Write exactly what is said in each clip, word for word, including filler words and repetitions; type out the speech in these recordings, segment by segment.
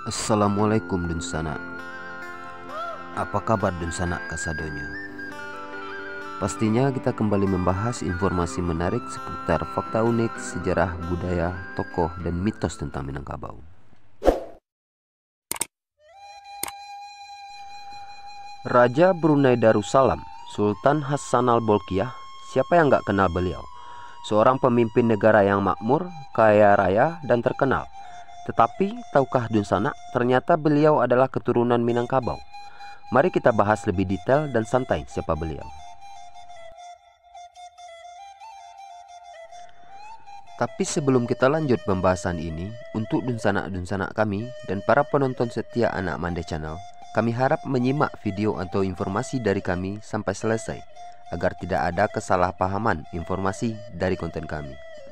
Assalamualaikum Dunsana. Apa kabar Dunsana kasadonya? Pastinya kita kembali membahas informasi menarik seputar fakta unik, sejarah, budaya, tokoh, dan mitos tentang Minangkabau. Raja Brunei Darussalam, Sultan Hassanal Bolkiah. Siapa yang gak kenal beliau? Seorang pemimpin negara yang makmur, kaya raya, dan terkenal. Tetapi, tahukah Dunsana, ternyata beliau adalah keturunan Minangkabau. Mari kita bahas lebih detail dan santai siapa beliau. Tapi sebelum kita lanjut pembahasan ini, untuk Dunsana-Dunsana kami dan para penonton setia Anak Mande Channel, kami harap menyimak video atau informasi dari kami sampai selesai, agar tidak ada kesalahpahaman informasi dari konten kami.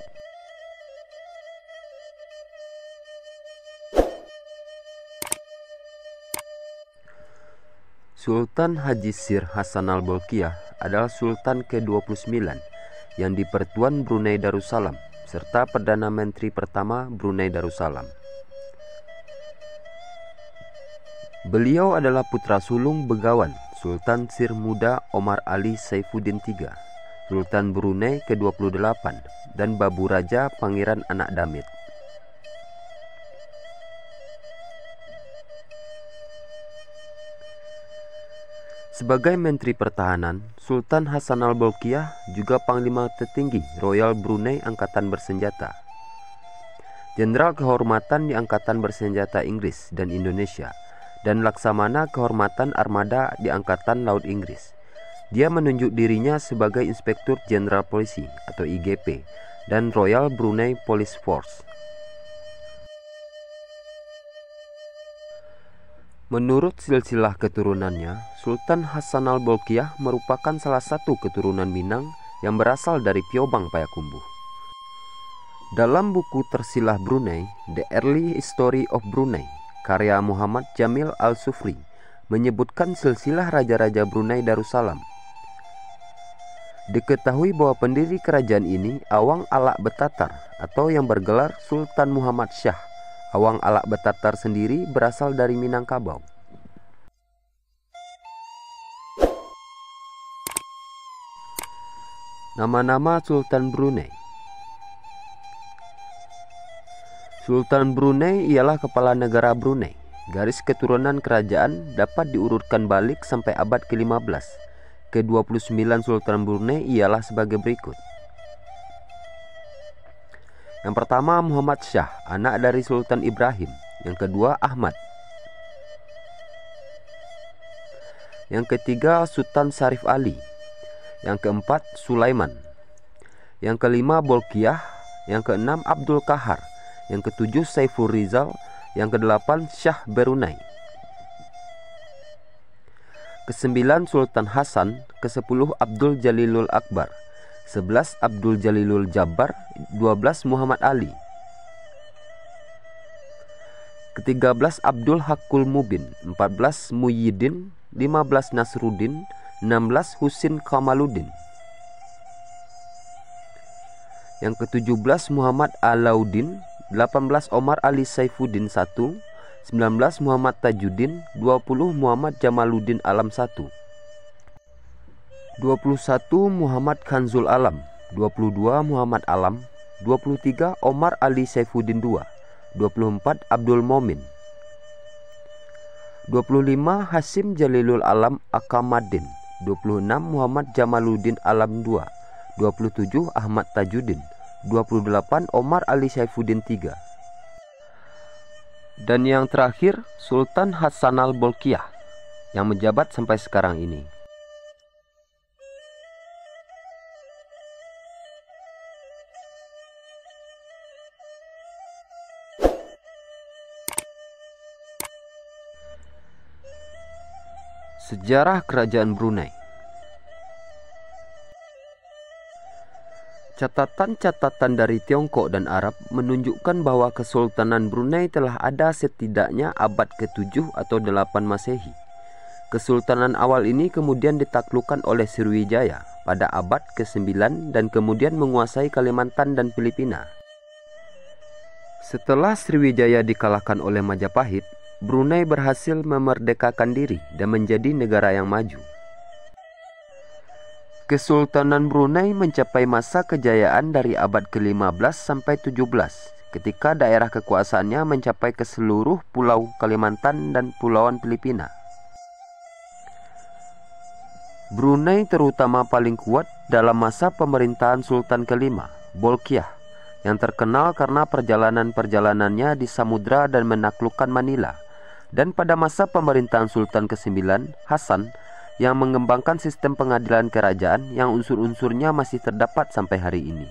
Sultan Haji Sir Hassanal Bolkiah adalah Sultan ke dua puluh sembilan yang di-Pertuan Brunei Darussalam serta Perdana Menteri pertama Brunei Darussalam. Beliau adalah putra sulung Begawan Sultan Sir Muda Omar Ali Saifuddin tiga, Sultan Brunei ke dua puluh delapan, dan Babu Raja Pangeran Anak Damit. Sebagai Menteri Pertahanan, Sultan Hassanal Bolkiah juga Panglima tertinggi Royal Brunei Angkatan Bersenjata, Jenderal Kehormatan di Angkatan Bersenjata Inggris dan Indonesia, dan Laksamana Kehormatan Armada di Angkatan Laut Inggris. Dia menunjuk dirinya sebagai Inspektur Jenderal Polisi atau I G P dan Royal Brunei Police Force. Menurut silsilah keturunannya, Sultan Hassanal Bolkiah merupakan salah satu keturunan Minang yang berasal dari Piobang Payakumbuh. Dalam buku Tersilah Brunei, The Early History of Brunei, karya Muhammad Jamil Al-Sufri, menyebutkan silsilah Raja-Raja Brunei Darussalam. Diketahui bahwa pendiri kerajaan ini Awang Alak Betatar atau yang bergelar Sultan Muhammad Shah. Awang Alak Betatar sendiri berasal dari Minangkabau. Nama-nama Sultan Brunei. Sultan Brunei ialah kepala negara Brunei. Garis keturunan kerajaan dapat diurutkan balik sampai abad ke lima belas. Ke dua puluh sembilan Sultan Brunei ialah sebagai berikut. Yang pertama Muhammad Shah, anak dari Sultan Ibrahim. Yang kedua Ahmad. Yang ketiga Sultan Syarif Ali. Yang keempat Sulaiman. Yang kelima Bolkiah. Yang keenam Abdul Kahar. Yang ketujuh Saiful Rizal. Yang kedelapan Shah Brunei. Kesembilan Sultan Hasan. Kesepuluh Abdul Jalilul Akbar. sebelas Abdul Jalilul Jabbar, dua belas Muhammad Ali, ketiga belas Abdul Hakul Mubin, empat belas Muhyiddin, lima belas Nasruddin, enam belas Husin Kamaluddin. Yang ketujuh belas Muhammad Alauddin, delapan belas Omar Ali Saifuddin satu, sembilan belas Muhammad Tajuddin, dua puluh Muhammad Jamaluddin Alam satu, dua puluh satu Muhammad Kanzul Alam, dua puluh dua Muhammad Alam, dua puluh tiga Omar Ali Saifuddin dua, dua puluh empat Abdul Momin, dua puluh lima Hasim Jalilul Alam Akamaddin, dua puluh enam Muhammad Jamaluddin Alam dua, dua puluh tujuh Ahmad Tajuddin, dua puluh delapan Omar Ali Saifuddin tiga. Dan yang terakhir Sultan Hassanal Bolkiah yang menjabat sampai sekarang ini. Sejarah Kerajaan Brunei. Catatan-catatan dari Tiongkok dan Arab menunjukkan bahwa Kesultanan Brunei telah ada setidaknya abad ketujuh atau delapan Masehi. Kesultanan awal ini kemudian ditaklukkan oleh Sriwijaya pada abad kesembilan dan kemudian menguasai Kalimantan dan Filipina. Setelah Sriwijaya dikalahkan oleh Majapahit, Brunei berhasil memerdekakan diri dan menjadi negara yang maju. Kesultanan Brunei mencapai masa kejayaan dari abad ke lima belas sampai tujuh belas, ketika daerah kekuasaannya mencapai ke seluruh pulau Kalimantan dan Pulauan Filipina. Brunei terutama paling kuat dalam masa pemerintahan Sultan kelima, Bolkiah, yang terkenal karena perjalanan-perjalanannya di samudra dan menaklukkan Manila, dan pada masa pemerintahan Sultan kesembilan, Hasan, yang mengembangkan sistem pengadilan kerajaan yang unsur-unsurnya masih terdapat sampai hari ini.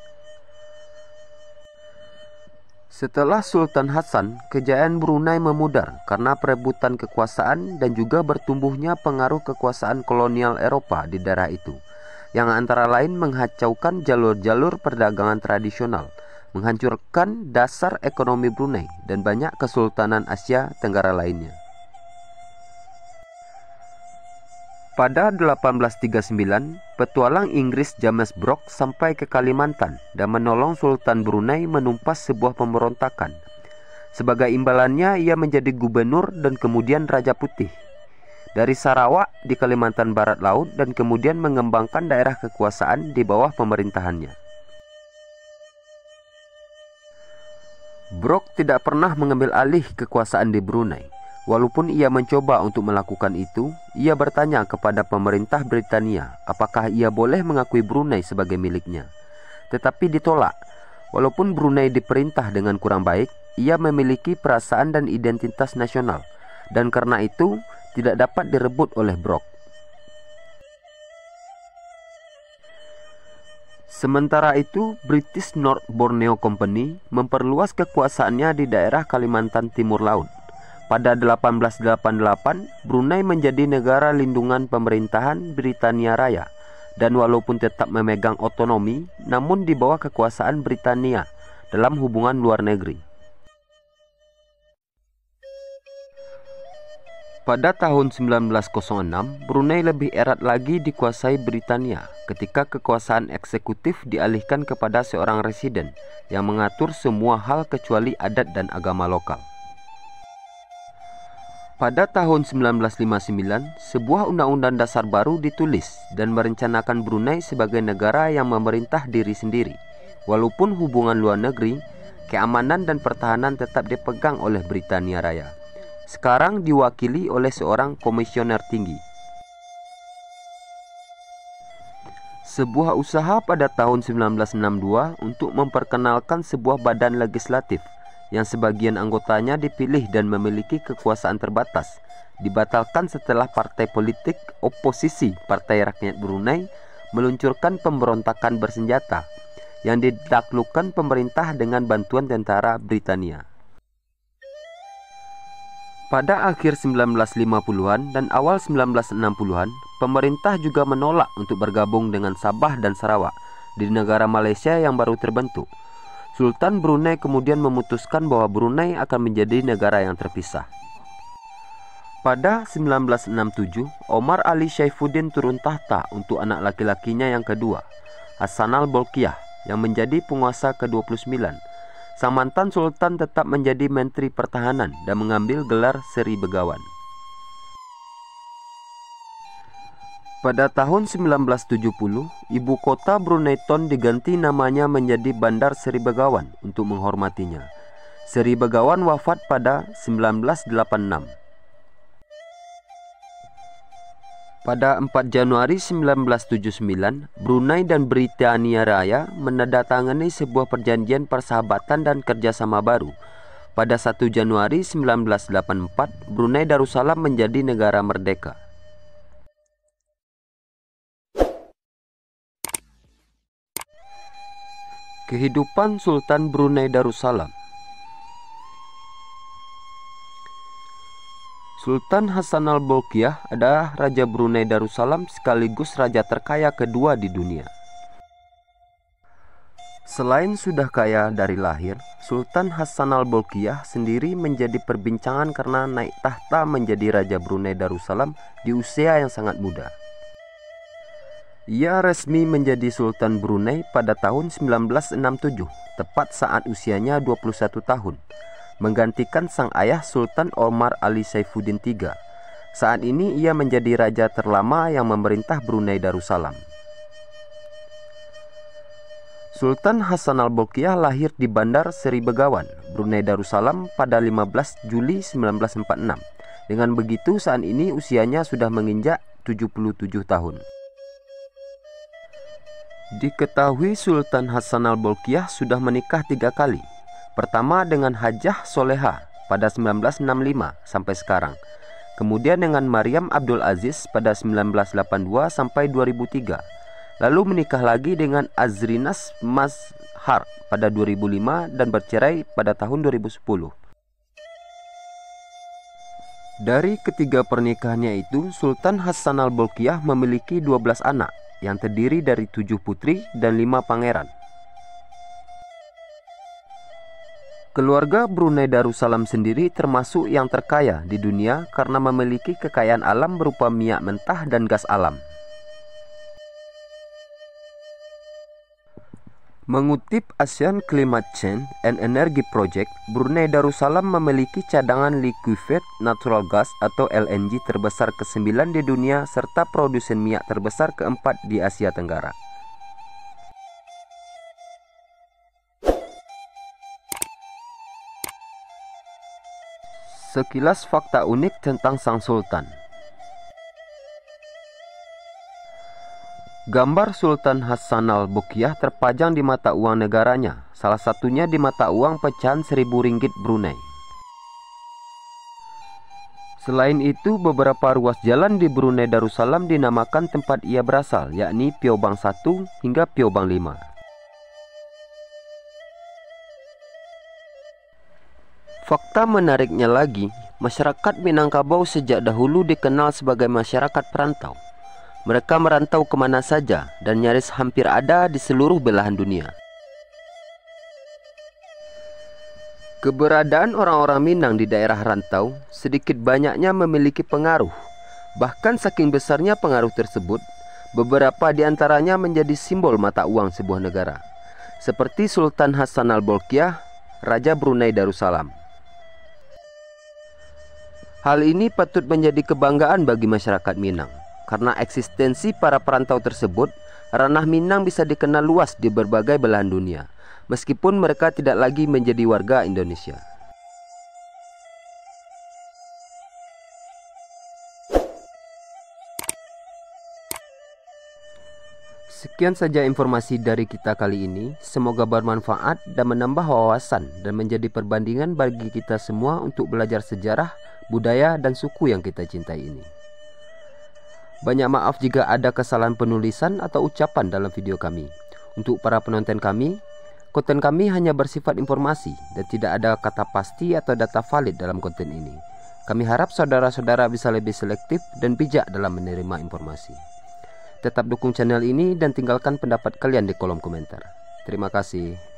Setelah Sultan Hasan, kejayaan Brunei memudar karena perebutan kekuasaan dan juga bertumbuhnya pengaruh kekuasaan kolonial Eropa di daerah itu, yang antara lain menghacaukan jalur-jalur perdagangan tradisional, menghancurkan dasar ekonomi Brunei, dan banyak kesultanan Asia Tenggara lainnya. Pada delapan belas tiga puluh sembilan, petualang Inggris James Brooke sampai ke Kalimantan dan menolong Sultan Brunei menumpas sebuah pemberontakan. Sebagai imbalannya, ia menjadi gubernur dan kemudian Raja Putih dari Sarawak di Kalimantan Barat Laut, dan kemudian mengembangkan daerah kekuasaan di bawah pemerintahannya. Brooke tidak pernah mengambil alih kekuasaan di Brunei. Walaupun ia mencoba untuk melakukan itu, ia bertanya kepada pemerintah Britania apakah ia boleh mengakui Brunei sebagai miliknya. Tetapi ditolak. Walaupun Brunei diperintah dengan kurang baik, ia memiliki perasaan dan identitas nasional, dan karena itu tidak dapat direbut oleh Brooke. Sementara itu, British North Borneo Company memperluas kekuasaannya di daerah Kalimantan Timur Laut. Pada delapan belas delapan puluh delapan, Brunei menjadi negara lindungan pemerintahan Britania Raya, dan walaupun tetap memegang otonomi, namun di bawah kekuasaan Britania dalam hubungan luar negeri. Pada tahun sembilan belas nol enam, Brunei lebih erat lagi dikuasai Britania ketika kekuasaan eksekutif dialihkan kepada seorang residen yang mengatur semua hal kecuali adat dan agama lokal. Pada tahun sembilan belas lima puluh sembilan, sebuah undang-undang dasar baru ditulis dan merencanakan Brunei sebagai negara yang memerintah diri sendiri. Walaupun hubungan luar negeri, keamanan dan pertahanan tetap dipegang oleh Britania Raya. Sekarang diwakili oleh seorang komisioner tinggi. Sebuah usaha pada tahun sembilan belas enam puluh dua untuk memperkenalkan sebuah badan legislatif yang sebagian anggotanya dipilih dan memiliki kekuasaan terbatas, dibatalkan setelah partai politik oposisi Partai Rakyat Brunei meluncurkan pemberontakan bersenjata yang ditaklukkan pemerintah dengan bantuan tentara Britania. Pada akhir sembilan belas lima puluhan dan awal sembilan belas enam puluhan, pemerintah juga menolak untuk bergabung dengan Sabah dan Sarawak di negara Malaysia yang baru terbentuk. Sultan Brunei kemudian memutuskan bahwa Brunei akan menjadi negara yang terpisah. Pada sembilan belas enam puluh tujuh, Omar Ali Saifuddin turun tahta untuk anak laki-lakinya yang kedua, Hassanal Bolkiah, yang menjadi penguasa ke dua puluh sembilan. Sang mantan sultan tetap menjadi Menteri Pertahanan dan mengambil gelar Seri Begawan. Pada tahun sembilan belas tujuh puluh, ibu kota Brunei Ton diganti namanya menjadi Bandar Seri Begawan untuk menghormatinya. Seri Begawan wafat pada sembilan belas delapan puluh enam. Pada empat Januari sembilan belas tujuh puluh sembilan, Brunei dan Britania Raya menandatangani sebuah perjanjian persahabatan dan kerjasama baru. Pada satu Januari sembilan belas delapan puluh empat, Brunei Darussalam menjadi negara merdeka. Kehidupan Sultan Brunei Darussalam. Sultan Hassanal Bolkiah adalah Raja Brunei Darussalam sekaligus raja terkaya kedua di dunia. Selain sudah kaya dari lahir, Sultan Hassanal Bolkiah sendiri menjadi perbincangan karena naik tahta menjadi Raja Brunei Darussalam di usia yang sangat muda. Ia resmi menjadi Sultan Brunei pada tahun sembilan belas enam puluh tujuh, tepat saat usianya dua puluh satu tahun. menggantikan sang ayah Sultan Omar Ali Saifuddin tiga. Saat ini ia menjadi raja terlama yang memerintah Brunei Darussalam. Sultan Hasan al-Bolkiah lahir di Bandar Seri Begawan, Brunei Darussalam pada lima belas Juli seribu sembilan ratus empat puluh enam. Dengan begitu saat ini usianya sudah menginjak tujuh puluh tujuh tahun. Diketahui Sultan Hasan al-Bolkiah sudah menikah tiga kali. Pertama dengan Hajah Soleha pada seribu sembilan ratus enam puluh lima sampai sekarang. Kemudian dengan Maryam Abdul Aziz pada seribu sembilan ratus delapan puluh dua sampai dua ribu tiga. Lalu menikah lagi dengan Azrinas Mazhar pada dua ribu lima dan bercerai pada tahun dua ribu sepuluh. Dari ketiga pernikahannya itu, Sultan Hasan al-Bolkiah memiliki dua belas anak yang terdiri dari tujuh putri dan lima pangeran. Keluarga Brunei Darussalam sendiri termasuk yang terkaya di dunia karena memiliki kekayaan alam berupa minyak mentah dan gas alam. Mengutip ASEAN Climate Change and Energy Project, Brunei Darussalam memiliki cadangan liquefied natural gas atau L N G terbesar kesembilan di dunia serta produsen minyak terbesar keempat di Asia Tenggara. Sekilas fakta unik tentang Sang Sultan. Gambar Sultan Hasan al-Bolkiah terpajang di mata uang negaranya, salah satunya di mata uang pecahan seribu ringgit Brunei. Selain itu, beberapa ruas jalan di Brunei Darussalam dinamakan tempat ia berasal, yakni Piobang satu hingga Piobang lima. Fakta menariknya lagi, masyarakat Minangkabau sejak dahulu dikenal sebagai masyarakat perantau. Mereka merantau kemana saja dan nyaris hampir ada di seluruh belahan dunia. Keberadaan orang-orang Minang di daerah rantau sedikit banyaknya memiliki pengaruh. Bahkan saking besarnya pengaruh tersebut, beberapa di antaranya menjadi simbol mata uang sebuah negara. Seperti Sultan Hasan al-Bolkiah, Raja Brunei Darussalam. Hal ini patut menjadi kebanggaan bagi masyarakat Minang. Karena eksistensi para perantau tersebut, ranah Minang bisa dikenal luas di berbagai belahan dunia, meskipun mereka tidak lagi menjadi warga Indonesia. Sekian saja informasi dari kita kali ini. Semoga bermanfaat dan menambah wawasan dan menjadi perbandingan bagi kita semua untuk belajar sejarah, budaya, dan suku yang kita cintai ini. Banyak maaf jika ada kesalahan penulisan atau ucapan dalam video kami. Untuk para penonton kami, konten kami hanya bersifat informasi dan tidak ada kata pasti atau data valid dalam konten ini. Kami harap saudara-saudara bisa lebih selektif dan bijak dalam menerima informasi. Tetap dukung channel ini dan tinggalkan pendapat kalian di kolom komentar. Terima kasih.